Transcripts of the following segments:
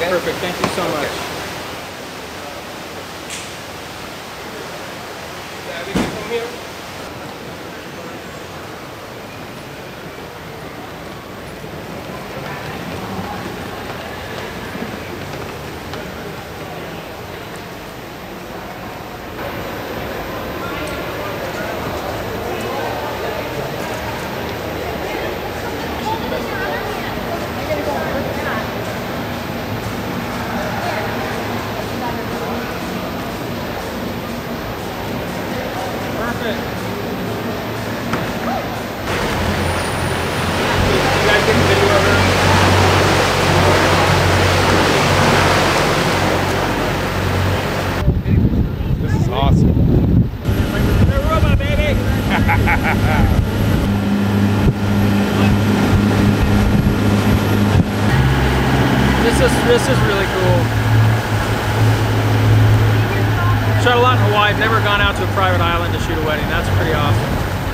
Perfect. Thank you so much. This is awesome. Aruba, baby! This is really cool. Shot a lot in Hawaii. I've never gone out to a private island to shoot a wedding. That's pretty awesome.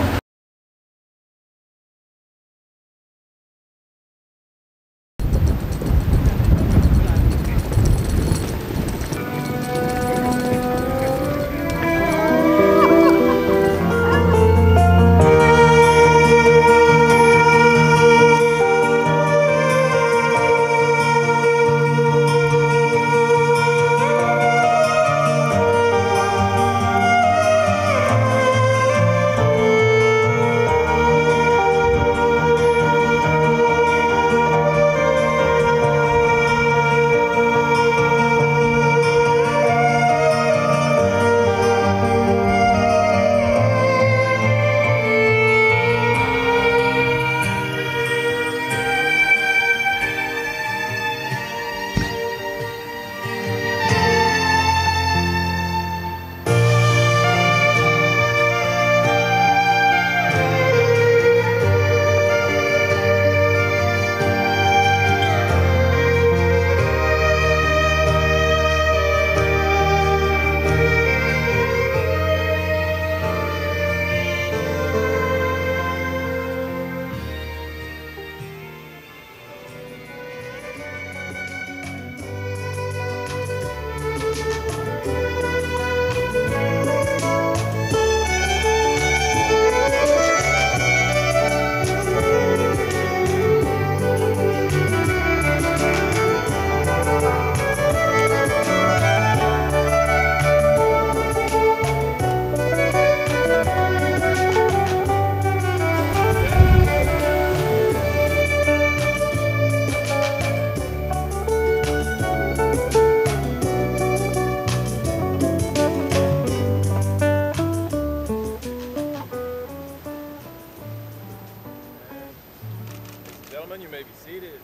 Gentlemen, you may be seated.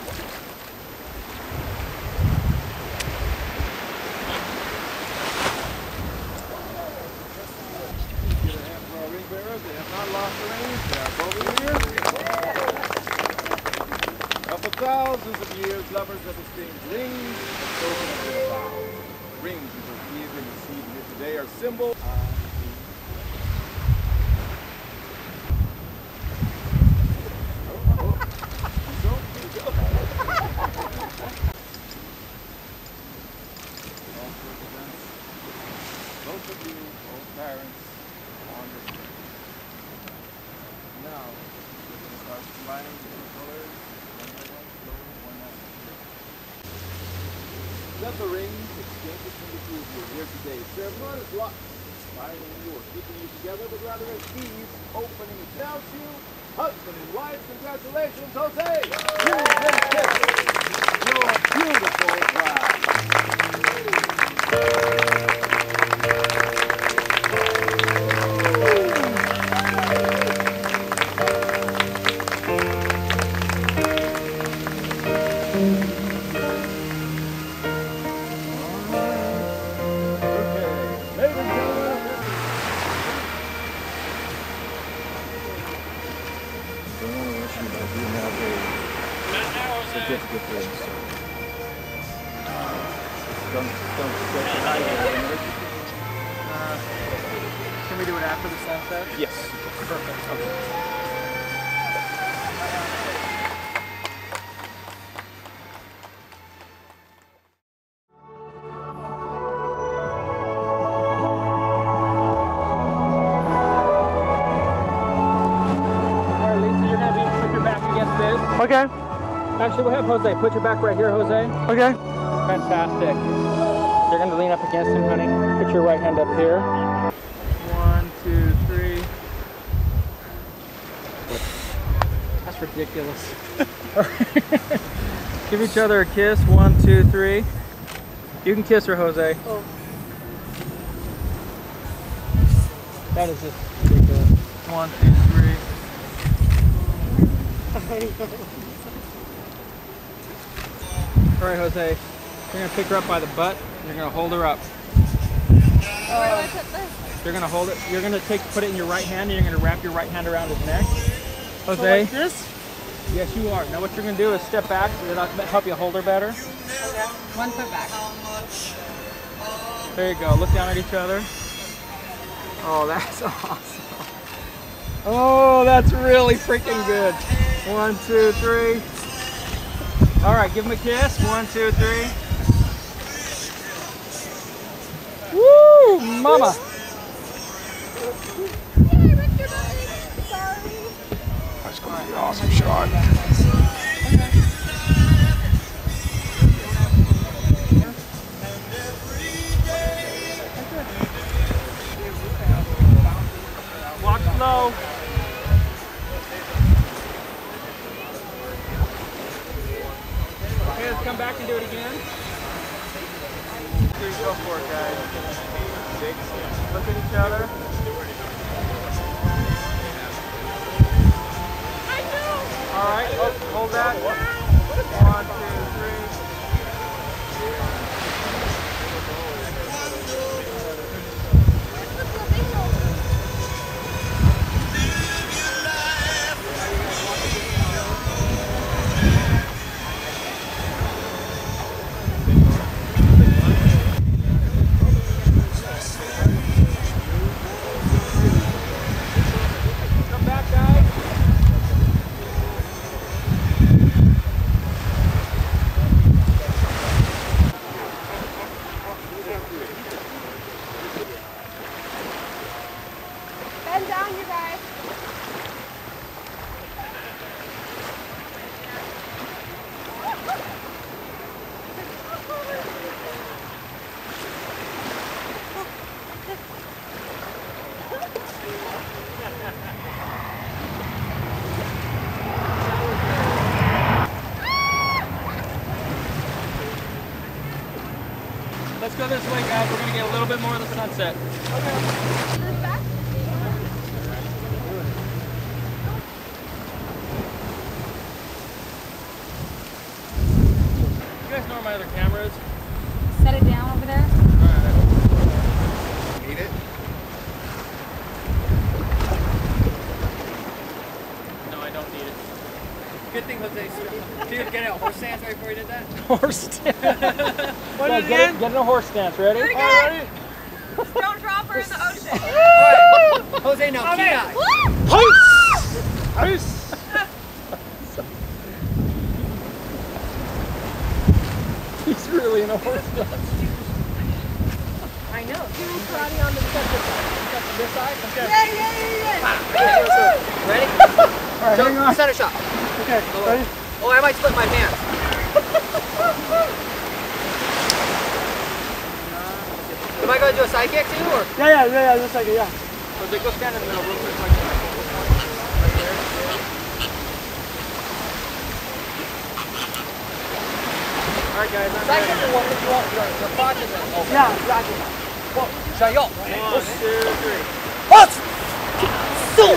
Ring bearers, they have not lost the reins. They are both here. For thousands of years, lovers have exchanged rings and tokens of their vows. Rings we believe in receiving here today are symbol. Both of you, both parents, on the tree. Now, we're going to start combining the colors one by one, slowly, one after the other. Let the rings exchange between the two of you here today serve not as luck, inspiring you or keeping you together, but rather as keys, opening it down to you. Husband and wife, congratulations, Jose! You've been kissed. You're beautiful bride. Certificate for this. Can we do it after the sunset? Yes. Perfect. Okay. Okay. Actually, we'll have Jose. Put your back right here, Jose. Okay. Fantastic. You're going to lean up against him, honey. Put your right hand up here. 1, 2, 3. That's ridiculous. Give each other a kiss. 1, 2, 3. You can kiss her, Jose. Oh. That is just ridiculous. 1, 2, 3. All right, Jose. You're gonna pick her up by the butt. You're gonna hold her up. Where do I put this? You're gonna hold it. You're gonna put it in your right hand, and you're gonna wrap your right hand around his neck. Jose. So like this? Yes, you are. Now what you're gonna do is step back. It'll help you hold her better. Okay. 1 foot back. There you go. Look down at each other. Oh, that's awesome. Oh, that's really freaking good. 1, 2, 3. All right, give him a kiss. 1, 2, 3. Woo, mama. That's gonna be an awesome shot. Walk slow. Okay, let's come back and do it again. Here you go for it, guys. Look at each other. All right, hold that. 1, 2, 3. Come back, guys. Bend down, you guys. Let's go this way, guys. We're going to get a little bit more of the sunset. You guys know where my other camera is? Set it down over there. Alright. Eat it? No, I don't need it. Good thing Jose, he was getting a horse stance right before he did that. Horse stance. What Yeah, is get in a horse stance. Ready? Very All good. right. Don't drop her in the ocean. Alright, Jose, now key eye. He's really in a horse stance. I know. Do karate on the this side. Okay. Yeah. Ready? All right, hang on. Center shot. Okay. Ready? Oh, I might split my pants. Am I going to do a side kick too, or? Yeah. Just like it. Yeah. Jose, go stand in the middle real quick. Like that. Right there. All right, guys. I'm Side ready. kick or what? If you want your crotch is in. Oh. Yeah. Exactly. Shot yo. 1, 2, 3. What? So.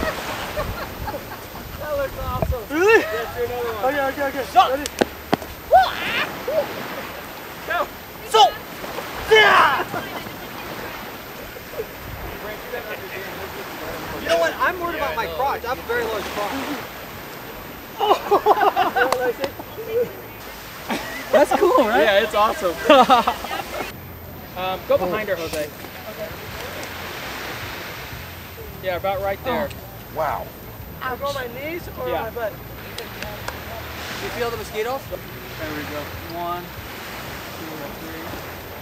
That looks awesome. Really? Let's do another one. Okay. Shot. Ready? Go. So. Yeah. You know what? I'm worried about my crotch. I have a very large crotch. That's cool, right? Yeah, it's awesome. Go behind her, Jose. Okay. Yeah, about right there. Wow. I'll go on my knees or Yeah. my butt. You feel the mosquitoes? There we go. 1, 2, 3.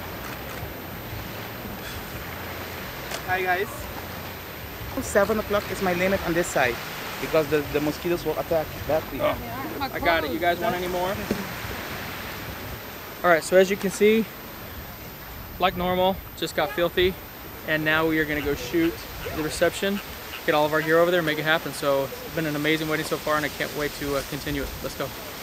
Hi guys. 7 o'clock is my limit on this side because the mosquitoes will attack that way. I got it. You guys want any more? All right, so as you can see, like normal, just got filthy. And now we are gonna go shoot the reception, get all of our gear over there, make it happen. So it's been an amazing wedding so far, and I can't wait to continue it. Let's go.